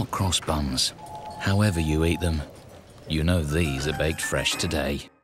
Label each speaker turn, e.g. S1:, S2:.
S1: Hot Cross Buns. However you eat them, you know these are baked fresh today.